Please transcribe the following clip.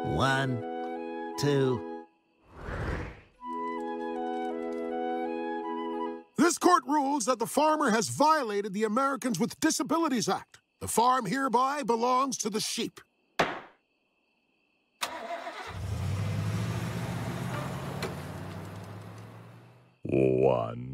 1, 2. This court rules that the farmer has violated the Americans with Disabilities Act. The farm hereby belongs to the sheep. 1,